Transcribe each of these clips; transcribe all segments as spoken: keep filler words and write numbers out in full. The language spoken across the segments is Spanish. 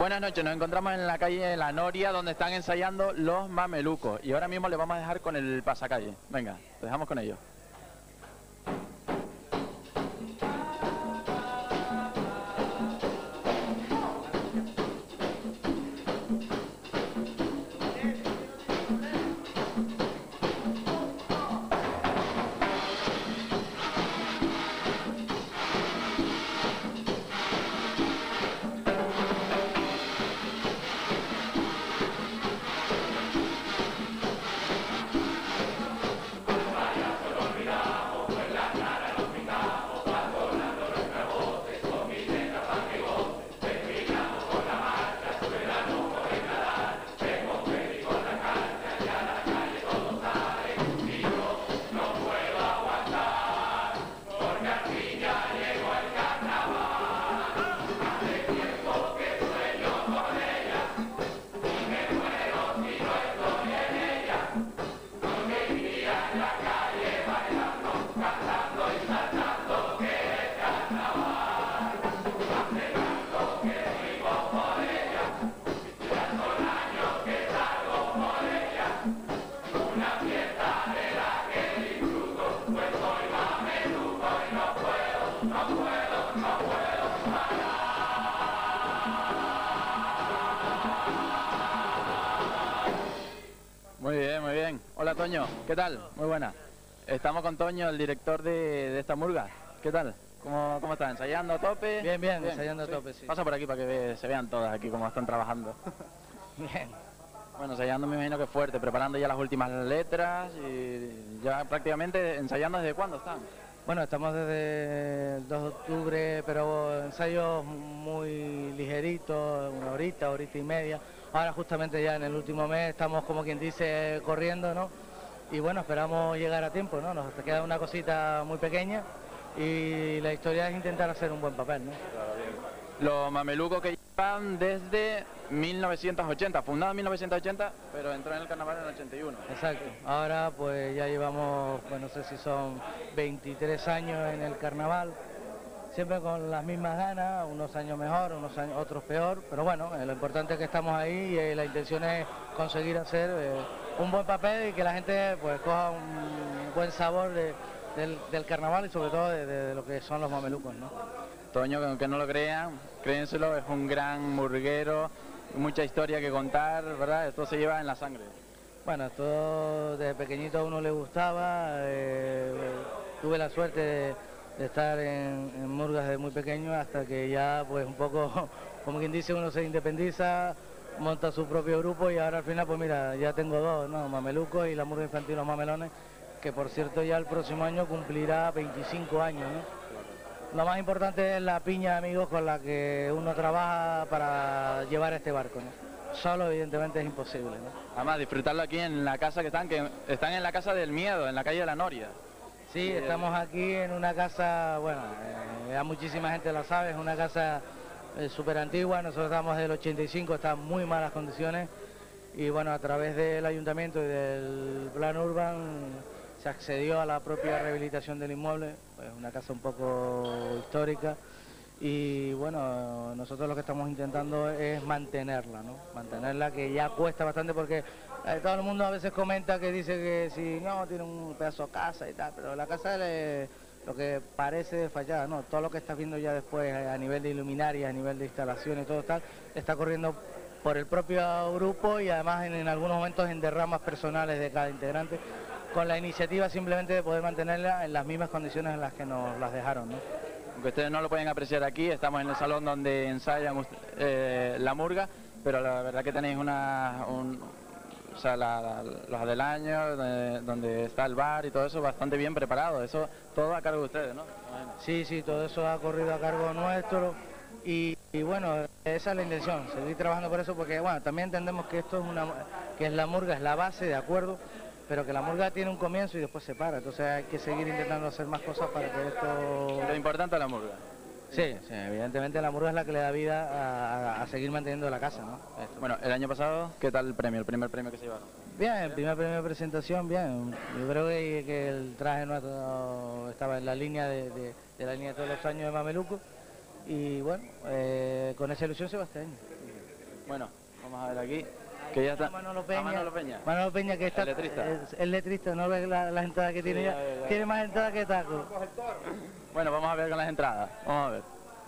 Buenas noches, nos encontramos en la calle La Noria, donde están ensayando los mamelucos. Y ahora mismo les vamos a dejar con el pasacalle. Venga, los dejamos con ellos. Muy bien, muy bien. Hola Toño, ¿qué tal? Muy buena. Estamos con Toño, el director de, de esta murga. ¿Qué tal? ¿Cómo, cómo estás? ¿Ensayando a tope? Bien, bien, bien. ensayando ¿Sí? a tope, sí. Pasa por aquí para que ve, se vean todas aquí cómo están trabajando. Bien. Bueno, ensayando me imagino que es fuerte, preparando ya las últimas letras y ya prácticamente ensayando. ¿Desde cuándo están? Bueno, estamos desde el dos de octubre, pero ensayos muy ligeritos, una horita, horita y media. Ahora justamente ya en el último mes estamos, como quien dice, corriendo, ¿no? Y bueno, esperamos llegar a tiempo, ¿no? Nos queda una cosita muy pequeña y la historia es intentar hacer un buen papel, ¿no? Claro, bien. Los mamelucos que llevan desde mil novecientos ochenta, fundado en mil novecientos ochenta, pero entró en el carnaval en el ochenta y uno. Exacto. Ahora pues ya llevamos, pues no sé si son veintitrés años en el carnaval, siempre con las mismas ganas, unos años mejor, unos años, otros peor, pero bueno, eh, lo importante es que estamos ahí y eh, la intención es conseguir hacer eh, un buen papel y que la gente pues coja un buen sabor de, del, del carnaval y sobre todo de, de, de lo que son los mamelucos, ¿no? Toño, que aunque no lo crean, créenselo, es un gran murguero, mucha historia que contar, ¿verdad? Esto se lleva en la sangre. Bueno, esto desde pequeñito a uno le gustaba, eh, tuve la suerte de, de estar en, en murgas desde muy pequeño hasta que ya pues un poco, como quien dice, uno se independiza, monta su propio grupo y ahora al final pues mira, ya tengo dos, ¿no? Mamelucos y la murga infantil Los Mamelones, que por cierto ya el próximo año cumplirá veinticinco años, ¿no? Lo más importante es la piña de amigos con la que uno trabaja para llevar este barco, ¿no? Solo evidentemente es imposible, ¿no? Además, disfrutarlo aquí en la casa que están, que están en la Casa del Miedo, en la calle de La Noria. Sí, estamos aquí en una casa, bueno, eh, ya muchísima gente la sabe, es una casa eh, súper antigua, nosotros estamos del ochenta y cinco, está en muy malas condiciones y bueno, a través del ayuntamiento y del plan urban se accedió a la propia rehabilitación del inmueble, pues una casa un poco histórica y bueno, nosotros lo que estamos intentando es mantenerla, ¿no? Mantenerla, que ya cuesta bastante porque eh, todo el mundo a veces comenta que dice que si no, tiene un pedazo de casa y tal, pero la casa le, lo que parece fallada, ¿no? Todo lo que estás viendo ya después a nivel de iluminarias, a nivel de instalaciones y todo tal, está corriendo por el propio grupo y además en, en algunos momentos en derramas personales de cada integrante, con la iniciativa simplemente de poder mantenerla en las mismas condiciones en las que nos las dejaron, ¿no? Aunque ustedes no lo pueden apreciar aquí, estamos en el salón donde ensayan eh, la murga, pero la verdad que tenéis una, un, o sea, la, la, los adelaños, donde, donde está el bar y todo eso bastante bien preparado, eso todo a cargo de ustedes, ¿no? Bueno. Sí, sí, todo eso ha corrido a cargo nuestro y, y bueno, esa es la intención, seguir trabajando por eso porque bueno, también entendemos que esto es una, que es la murga, es la base, de acuerdo, pero que la murga tiene un comienzo y después se para, entonces hay que seguir intentando hacer más cosas para que esto... Lo importante es la murga. Sí, sí, evidentemente la murga es la que le da vida a, a, a seguir manteniendo la casa, ¿no? Esto. Bueno, el año pasado, ¿qué tal el premio, el primer premio que se llevaron? Bien, el primer premio de presentación, bien. Yo creo que, que el traje nuestro estaba en la línea de, de, de la línea de todos los años de Mameluco y bueno, eh, con esa ilusión se va este año. Bueno, vamos a ver aquí. Que ya está. Manolo Peña, Ah, Manolo Peña. Manolo Peña, que está. El letrista. Es, el letrista, no ves la- las entradas que tiene Sí, ya. ya, ya, ya. Tiene más entradas que taco. Bueno, vamos a ver con las entradas. Vamos a ver.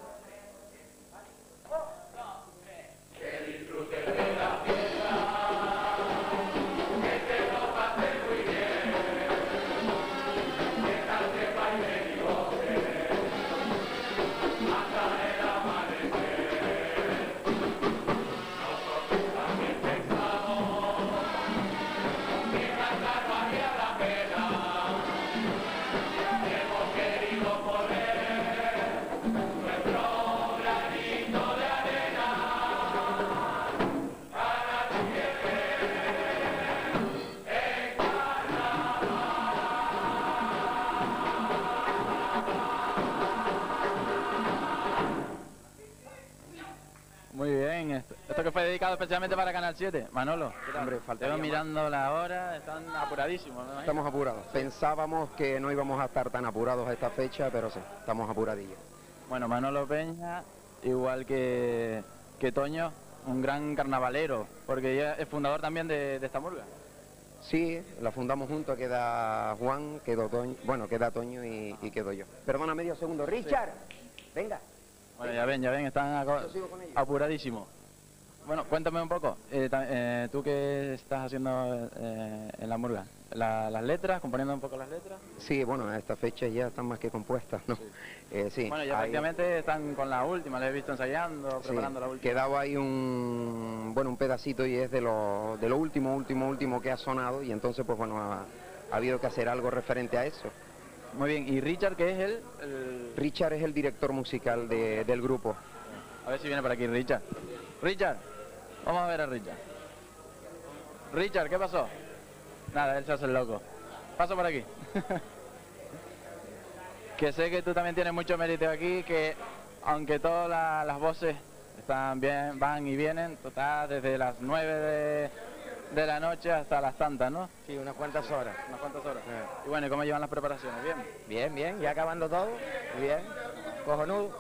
Muy bien, esto, esto que fue dedicado especialmente para Canal siete. Manolo, ¿qué tal? Hombre, faltaría Te veo mirando la hora, están apuradísimos, me imagino. Estamos apurados. Pensábamos que no íbamos a estar tan apurados a esta fecha, pero sí, estamos apuradillos. Bueno, Manolo Peña, igual que, que Toño, un gran carnavalero, porque ella es fundador también de, de esta murga. Sí, la fundamos juntos, queda Juan, quedó Toño, bueno, queda Toño y, y quedo yo. Perdona medio segundo, Richard, venga. Bueno, ya ven, ya ven, están aco- Yo sigo con ellos. apuradísimos. Bueno, cuéntame un poco, eh, ta- eh, ¿tú qué estás haciendo eh, en la murga? La- ¿Las letras, componiendo un poco las letras? Sí, bueno, a esta fecha ya están más que compuestas, ¿no? Sí. Eh, sí, Bueno, ya ahí- prácticamente están con la última, les he visto ensayando, sí, preparando la última. quedaba ahí un, bueno, un pedacito y es de lo, de lo último, último, último que ha sonado y entonces, pues bueno, ha, ha habido que hacer algo referente a eso. Muy bien, ¿y Richard qué es él? El... Richard es el director musical de- del grupo. A ver si viene por aquí Richard. Richard, vamos a ver a Richard. Richard, ¿qué pasó? Nada, él se hace el loco. Paso por aquí. Que sé que tú también tienes mucho mérito aquí, que aunque todas la- las voces están bien, van y vienen, total desde las nueve de, de la noche hasta las tantas, ¿no? Sí, unas cuantas horas. Unas cuantas horas. Y bueno, ¿y cómo llevan las preparaciones? ¿Bien? Bien, bien, ya acabando todo. Bien, cojonudo.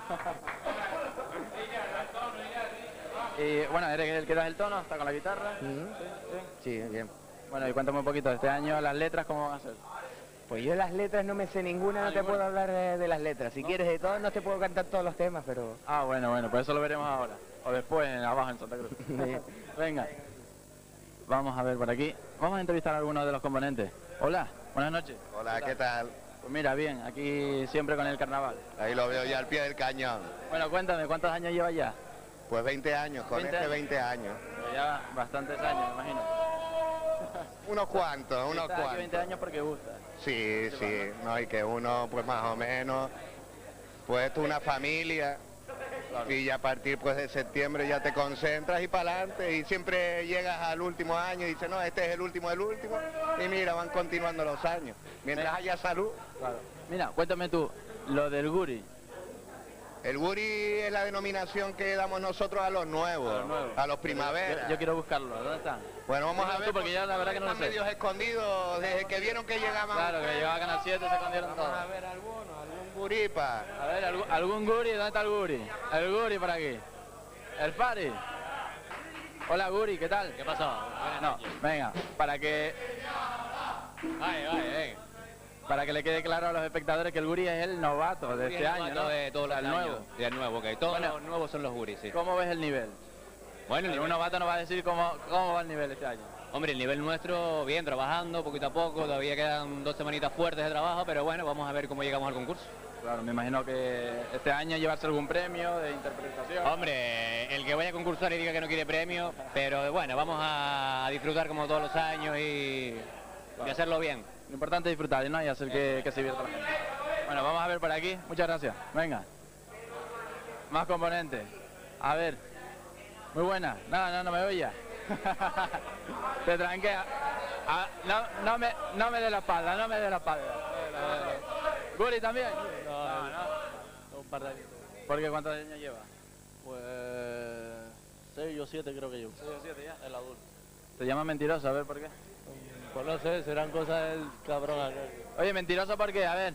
Y bueno, eres el que das el tono, está con la guitarra. Sí, bien. Bueno, y cuéntame un poquito, este año las letras, ¿cómo van a ser? Pues yo las letras no me sé ninguna, no te puedo hablar de, de las letras. Si quieres de todo, no te puedo cantar todos los temas, pero... Ah, bueno, bueno, pues eso lo veremos ahora. O después, en- abajo en Santa Cruz. Venga. Vamos a ver por aquí. Vamos a entrevistar a algunos de los componentes. Hola, buenas noches. Hola, ¿qué tal? Pues mira, bien, aquí siempre con el carnaval. Ahí lo veo ya al pie del cañón. Bueno, cuéntame, ¿cuántos años llevas ya? Pues veinte años, con veinte este años. veinte años. Pues ya bastantes años, me imagino. Unos cuantos, Si unos estás aquí cuantos. veinte años porque gusta. Sí, sí, no, y que uno, pues más o menos, pues esto es una familia. Y ya a partir pues de septiembre ya te concentras y para adelante y siempre llegas al último año y dices, no, este es el último del último y mira, van continuando los años. Mientras haya salud. Claro. Mira, cuéntame tú, lo del guri. El Guri es la denominación que damos nosotros a los nuevos, A los nuevos. a los primaveras. Yo, yo quiero buscarlo, ¿dónde están? Bueno, vamos Dímelo a ver, tú, porque yo la verdad que no lo están sé. medios escondidos desde que vieron que llegaban. Claro, que llegaba a Canal siete se escondieron Vamos todos. a ver alguno, algún guripa. A ver, ¿algún, algún guri? ¿Dónde está el guri? El guri por aquí. El Fari. Hola guri, ¿qué tal? ¿Qué pasó? No, venga, para que Ay, ay, ay. para que le quede claro a los espectadores que el guri es el novato de este año, ¿no? De todos O sea, los el años. nuevo. Del nuevo, que todos Bueno. los nuevos son los guris, sí. ¿Cómo ves el nivel? Bueno, el Un nivel- novato nos va a decir cómo, cómo va el nivel este año. hombre, el nivel nuestro, bien, trabajando poquito a poco, todavía quedan dos semanitas fuertes de trabajo, pero bueno, vamos a ver cómo llegamos al concurso. Claro, me imagino que este año llevarse algún premio de interpretación. Hombre, el que vaya a concursar y diga que no quiere premio, pero bueno, vamos a disfrutar como todos los años y, y hacerlo bien. Lo importante es disfrutar, ¿no? Y hacer que, que se divierta la gente. Bueno, vamos a ver por aquí. Muchas gracias. Venga. Más componentes. A ver. Muy buena. No, no, no me oía. Te tranquea. Ah, no, no me, no me dé la espalda, no me dé la espalda. Guri también. No, no. Un par de años. ¿Por qué cuántos años lleva? Pues seis o siete creo que yo. seis o siete ya. El adulto. Te llama mentiroso, a ver por qué. Pues no sé, serán cosas del cabrón aquel. Oye, mentiroso por qué, a ver.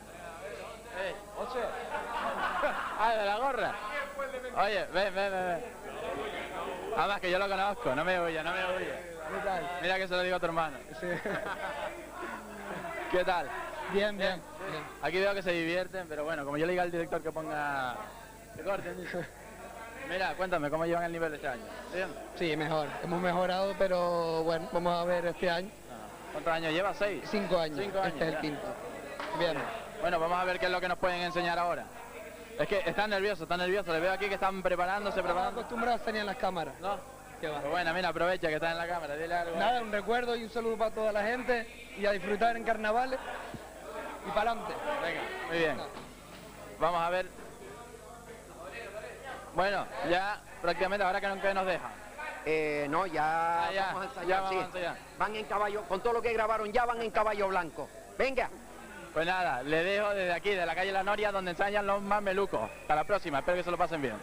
Eh, José. Ah, de la gorra. Oye, ven, ven, ven, ven. Además que yo lo conozco, no me huya, no me huya. ¿Qué tal? Mira que se lo digo a tu hermano. Sí. ¿Qué tal? Bien, bien, bien. Aquí veo que se divierten, pero bueno, como yo le diga al director que ponga... Que corten, dice. Mira, cuéntame, ¿cómo llevan el nivel este año? ¿Bien? Sí, mejor. Hemos mejorado, pero bueno, vamos a ver este año. ¿Cuántos años lleva? ¿Seis? Cinco años. Cinco años, Este es ya. el quinto. Bien. Bueno, vamos a ver qué es lo que nos pueden enseñar ahora. Es que están nerviosos, están nerviosos. Les veo aquí que están preparándose, Estamos preparando. acostumbrados a tener las cámaras. ¿No? ¿Qué va? Pues bueno, mira, aprovecha que están en la cámara, dile algo. Nada, un recuerdo y un saludo para toda la gente y a disfrutar en carnavales y para adelante. Venga, muy bien. Vamos a ver. Bueno, ya prácticamente ahora que no que nos dejan. Eh, no, ya, Ah, ya, vamos a ensayar, ya vamos sí. a ensayar. Van en caballo, con todo lo que grabaron ya van en caballo blanco. Venga. Pues nada, le dejo desde aquí, de la calle La Noria, donde ensayan los más melucos. Hasta la próxima, espero que se lo pasen bien.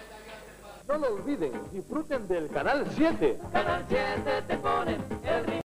No lo olviden, disfruten del Canal siete. Canal siete te pone el ritmo.